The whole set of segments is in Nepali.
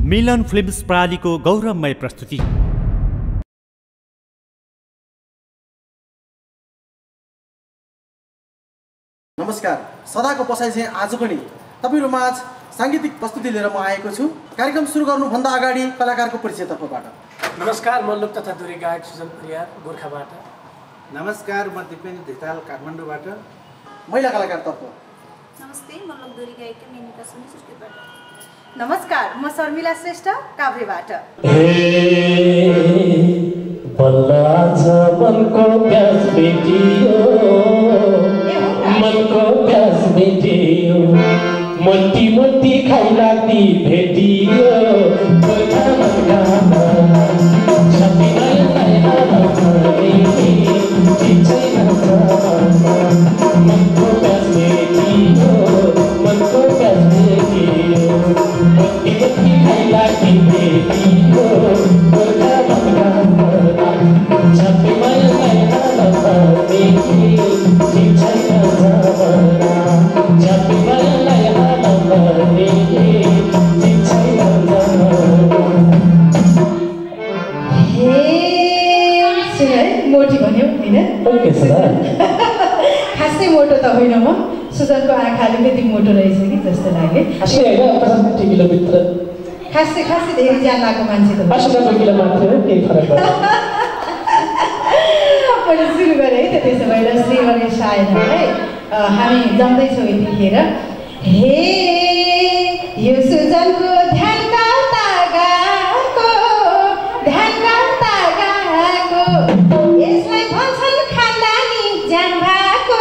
मिलन फिल्म्स प्रालीको गौरवमय प्रस्तुति। नमस्कार, सदाको पसाइ चाहिँ आज पनि तपाईहरु माझ सांगीतिक प्रस्तुति लिएर म आएको छु। कार्यक्रम सुरु गर्नुभन्दा अगाडि कलाकारको परिचयतर्फबाट। नमस्कार, म लोक तथा दुरी गायक सुजन परियार गोरखाबाट। नमस्कार, म दिपेन्द्र धिताल काठमाडौँबाट। महिला कलाकारतर्फ। नमस्ते, म लोक दुरी गायक मेनिका सुनी सुर्खेतबाट। नमस्कार, म शर्मिला श्रेष्ठ काभ्रेबाट। बल्ल आज मनको प्यास भेटियो, मनको प्यास भेटियो, मोटी मोटी खाइलाती भेटियो, खासै मोटो त होइन, म सुजनको आँखाले त्यति मोटो रहेछ कि जस्तो लाग्यो। खासै धेरै ज्यान लागेको मान्छे त मैले सुरु गरेँ है त। त्यसो भएर श्रीवरे सायनलाई हामी जम्दैछौँ यतिखेर। हे यो सुजनको ध्यान कता गएको, ध्यान कता गएको, यसलाई भन्छन् खानदानी ज्यान भएको।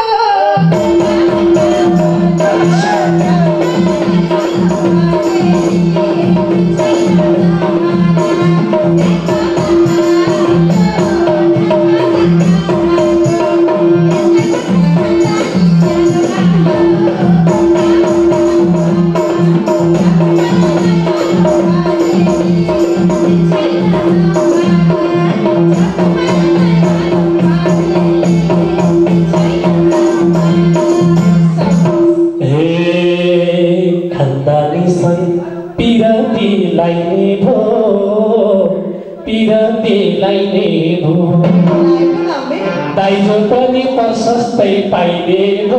दाइजो पनि प्रशस्तै पाइने भो,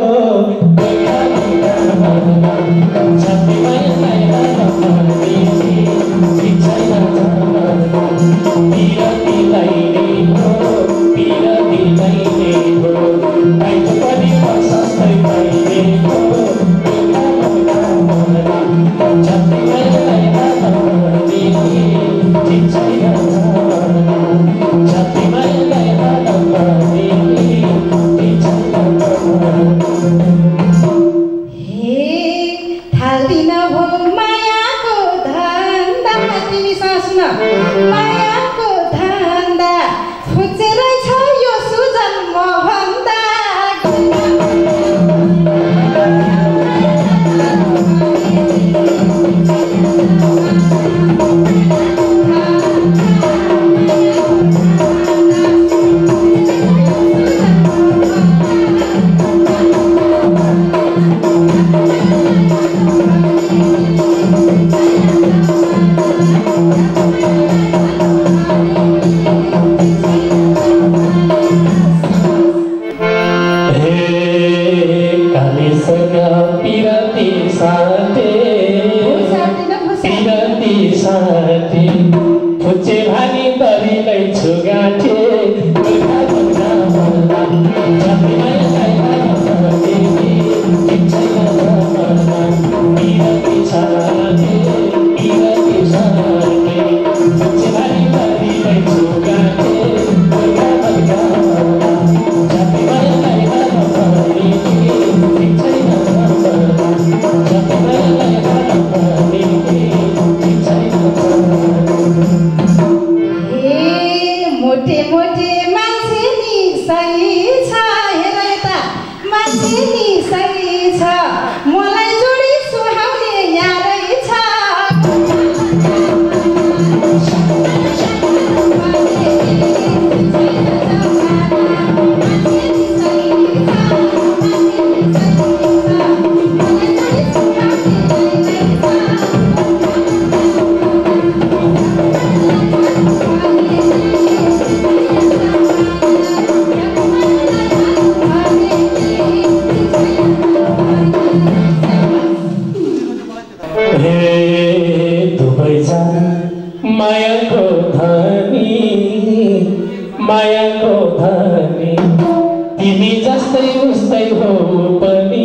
मायाको धनी तिमी जस्तै उस्तै हो पनि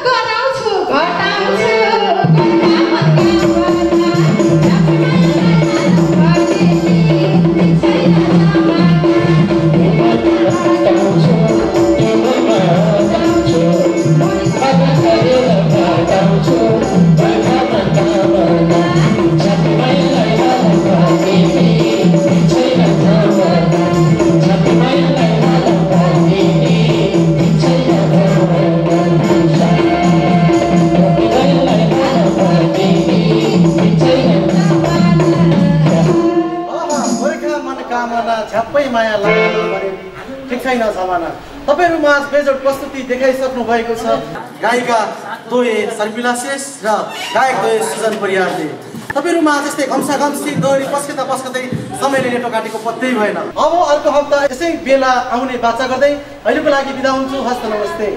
घटाउँछु कामना झ्याप्पै माया लाग्यो भने ठिक छैन जमाना। तपाईँहरू माझ बेजोड प्रस्तुति देखाइसक्नु भएको छ गायिका दोहे शर्मिला शेष र गायक दोहे सुजन परियारले। तपाईँहरू माझ यस्तै घम्साघम्सी दोहोरी पस्कँदै समयले नेटो काटेको पत्तै भएन। अब अर्को हप्ता यसै बेला आउने बाचा गर्दै अहिलेको लागि बिदा हुन्छु। हस्त नमस्ते।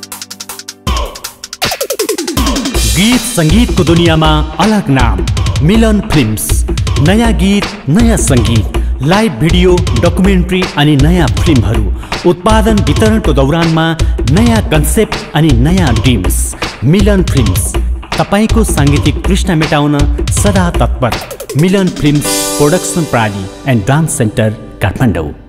गीत संगीतको दुनियाँमा अलग नाम मिलन फिल्म्स। नयाँ गीत, नयाँ संगीत, लाइभ भिडियो, डकुमेन्ट्री अनि नयाँ फिल्महरू उत्पादन वितरणको दौरानमा नयाँ कन्सेप्ट अनि नयाँ ड्रिम्स। मिलन फिल्म्स तपाईको साङ्गीतिक तृष्णा मेटाउन सदा तत्पर। Milan films production Pranali and dance centre Kathmandu.